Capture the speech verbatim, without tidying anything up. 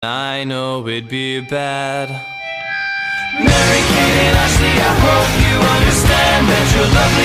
I know it'd be bad. Mary Kate and Ashley, I hope you understand that you're lovely